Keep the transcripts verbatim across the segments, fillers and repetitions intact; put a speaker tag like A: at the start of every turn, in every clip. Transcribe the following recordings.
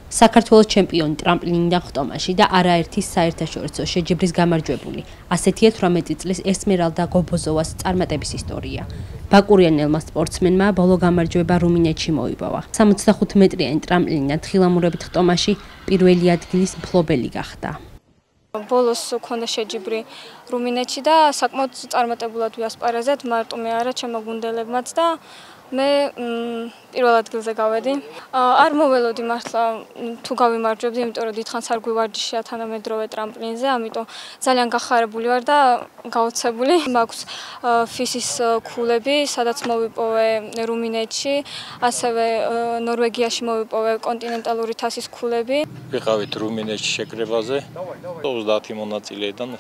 A: საქართველოს ჩემპიონი ტრამპლინიდან ხტომაში და არაერთი საერთაშორისო შეჯიბრის გამარჯვებული. ასეთია თვრამეტი წლის ესმერალდა გობოზოვას წარმატების ისტორია. ბაკურიანელმა სპორტსმენმა ბოლო გამარჯვება რუმინეთში მოიპოვა. სამოცდახუთ მეტრიანი ტრამპლინიდან თხილამურებით ხტომაში პირველი ადგილის მფლობელი გახდა.
B: ბოლოს ქონდა შეჯიბრი რუმინეთში და საკმაოდ წარმატებულად ვიასპარეზეთ, მარტო მე არა, ჩემო გუნდელებმაც და მე პირველ ადგილზე გავედი. არ მოველოდი მართლა თუ გავიმარჯვებდი, იმიტომ რომ დიდხანს არ გვივარჯიშია თანამედროვე ტრამპლინზე, ამიტომ ძალიან გახარებული ვარ და გაოცებული. მაქვს ფისის ქულები, სადაც მოვიპოვე რუმინეთში, ასევე ნორვეგიაში მოვიპოვე კონტინენტალური თასის ქულები.
C: ვიყავით რუმინეთში შეკრებაზე, ოცდაათი მონაწილეიდან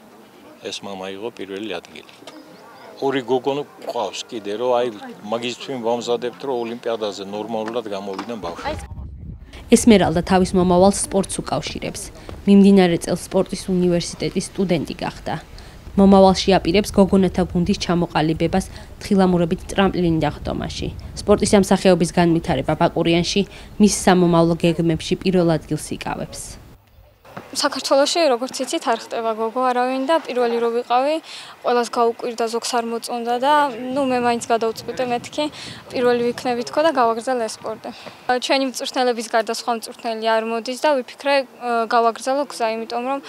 C: ეს მამა იყო პირველი ადგილი. ორი გოგონო ყავს კიდე რომ აი მაგისთვის ვამზადებთ რომ ოლიმპიადაზე ნორმალურად გამოვიდნენ ბავშვები.
A: ესმერალდა თავის მომავალს სპორტს უკავშირებს. მიმდინარე წელს სპორტის უნივერსიტეტის სტუდენტი გახდა. მომავალში აპირებს გოგონათა გუნდის ჩამოყალიბებას თხილამურებით ტრამპლინიდან ხტომაში. სპორტის ამ სახეობის განვითარება ბაკურიანში მის სამომავლო გეგმებში პირველ ადგილს იკავებს.
B: საქართველოში როგორც იცით არ ხტება გოგო არავინ და პირველი რო ვიყავი, ყველას გაუკვირდა, ზოგს არ მოწონდა და ნუ მე მაინც გადავწყვიტე მეთქი, პირველი ვიქნები თქო და გავაგრძელე სპორტი. ჩვენი მწვრთნელების გარდა სხვა მწვრთნელი არ მოდის და ვიფიქრე გავაგრძელო გზა, იმიტომ რომ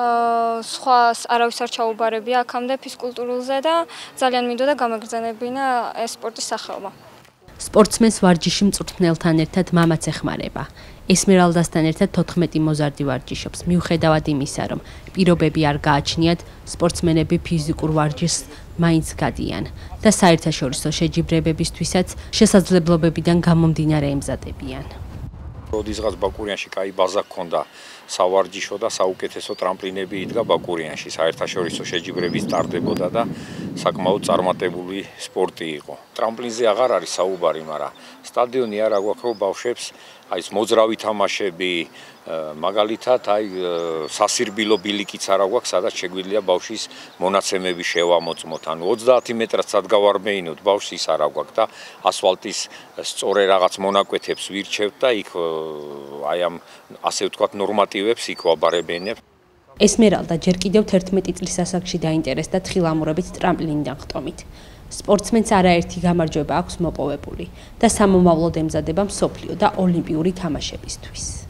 B: სხვა არავის არ ჩაუბარებია აქამდე ფიზკულტურულზე და ძალიან მინდოდა გამაგრძელებინა ეს სპორტის სახეობა.
A: სპორტსმენს ვარჯიში მწვრთნელთან ერთად მამაც ეხმარება. ესმერალდასთან ერთად თოთხმეტი მოზარდი ვარჯიშობს. მიუხედავად იმისა, რომ პირობები არ გააჩნიათ, სპორტსმენები ფიზიკურ ვარჯიშს მაინც გადიან და საერთაშორისო შეჯიბრებებისთვისაც შესაძლებლობებიდან გამომდინარე ემზადებიან.
D: როდისღაც ბაკურიანში კაი ბაზა ჰქონდა სავარჯიშო და საუკეთესო ტრამპლინები იდგა ბაკურიანში, საერთაშორისო შეჯიბრების ტარდებოდა და საკმაოდ წარმატებული სპორტი იყო. ტრამპლინზე აღარ არის საუბარი, მაგრამ სტადიონი არა გვაქვს რომ ბავშვებს აი ეს მოძრავი თამაშები, მაგალითად აი სასირბილო ბილიკიც არა გვაქვს, სადაც შეგვიძლია ბავშვის მონაცემები შევამოწმოთ. ანუ ოცდაათი მეტრად სად გავარმეინოთ, ბავშვს ის არა გვაქვს და ასფალტის სწორე რაღაც მონაკვეთებს ვირჩევთ და იქ აი ამ ასე ვთქვათ ნორმატივებს იქ ვაბარებენებ.
A: ესმერალდა ჯერ კიდევ თერთმეტი წლის ასაკში დაინტერესდა თხილამურებით ტრამპლინიდან ხტომით. სპორტსმენს არაერთი გამარჯვება აქვს მოპოვებული და სამომავლოდ ემზადება მსოფლიო და ოლიმპიური თამაშებისთვის.